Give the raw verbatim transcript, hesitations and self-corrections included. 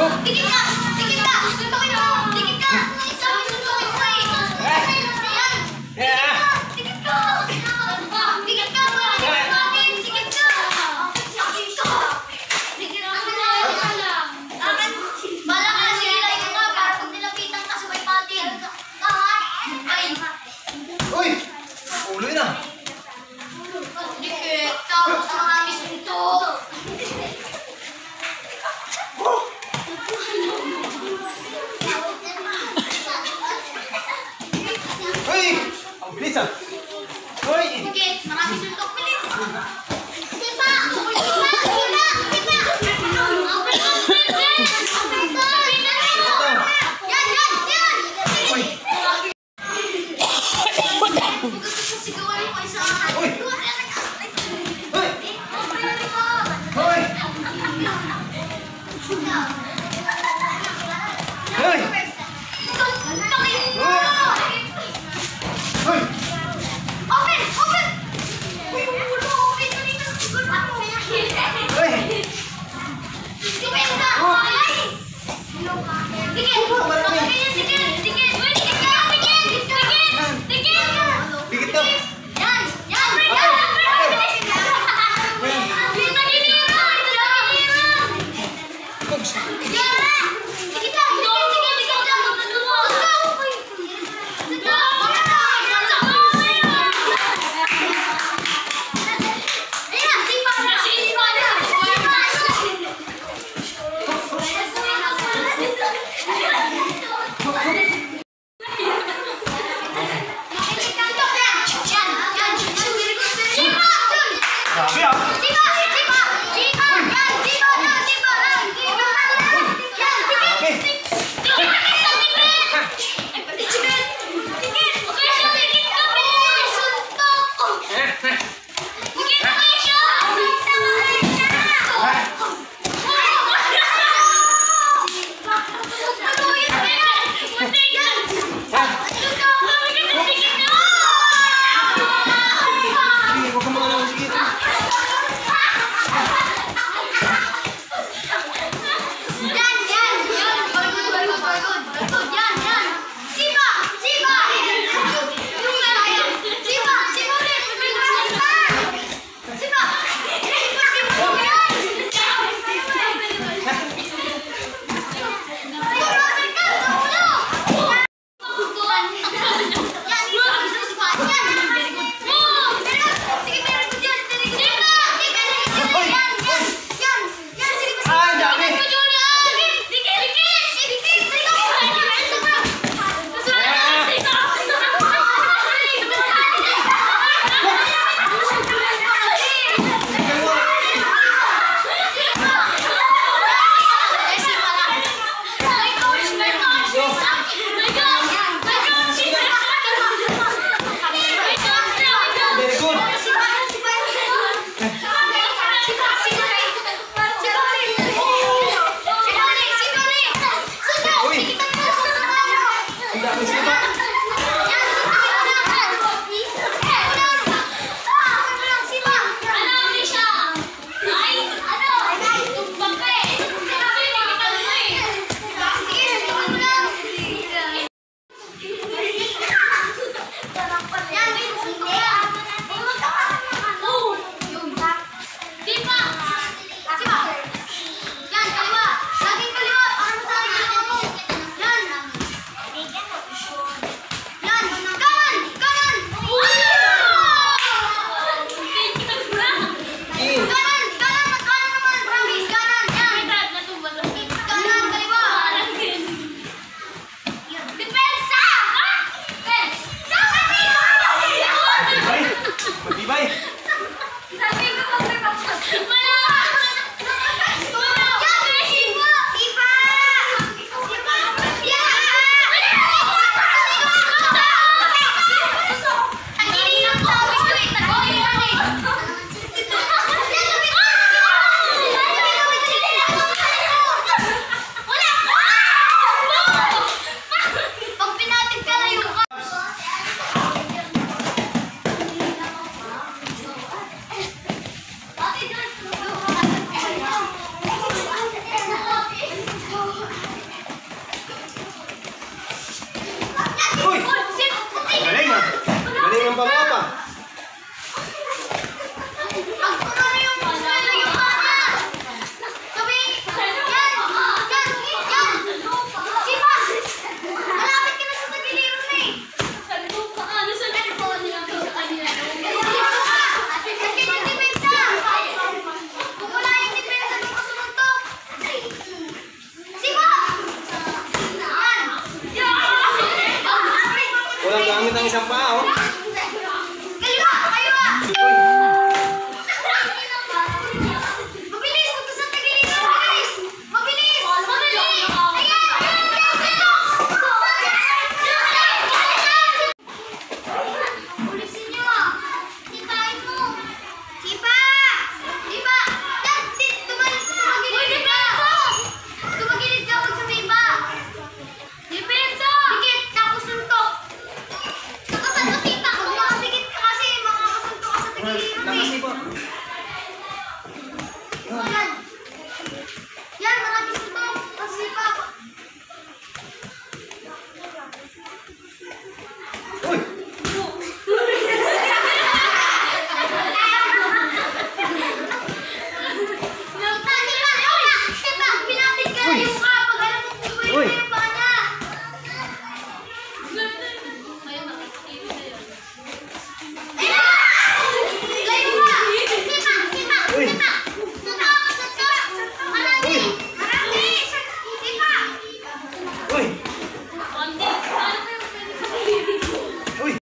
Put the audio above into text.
Dikit ka! Dikit ka! Suntukin mo! Dikit ka! Sabi suntukin mo eh! Yan! Dikit ka! Dikit ka! Dikit ka! Dikit ka! Sakit ka! Dikit ka! Akin! Bala ka na sila yung nga para pag nilapitan ka sabay patin. Ay! Uy! Ulo yun ah! Dikit! Tapos marami suntok! Uy! Ang bilis ah! Uy! Dikit! Marami suntok! Bilis! Sipa! Sipa! Sipa! Sipa! Open! Open! Open! Yan! Yan! Yan! Uy! Sigawan mo isa! Uy! Uy! Uy! Uy! Uy! Open! Open! Uy, ulo! Open! Kanina siguro ako. Uy! Dikit ka! Ay! Dikit! Dikit! Dikit! Dikit! Uy, dikit ka! Dikit! Dikit! Dikit! Dikit daw! Yan! Yan! Yan! Bilis! Bilis na ginira! Ito na ginira! Yan! Dikit lang! Dikit! Dikit! Dikit lang! Ayan! Sipa na! Sipa na! Sabi ah! Sipa! Sipa! Sipa! Yan! Sipa na! Sipa na! Sipa na! Yan! Sabi! Dikit! Dikit! isang paa, oh.